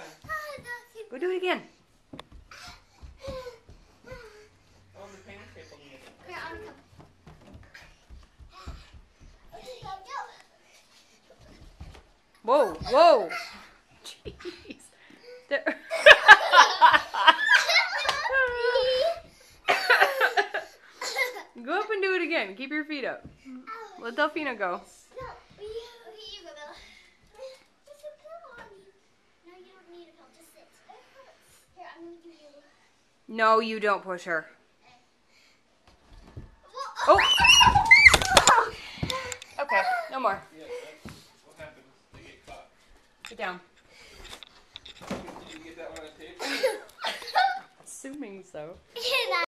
Go do it again. Whoa, whoa. Jeez. There. Go up and do it again. Keep your feet up. Let Delphina go. No, you don't push her. Oh! Okay, no more. What happens? They get caught. Sit down. Did you get that one on tape? Assuming so.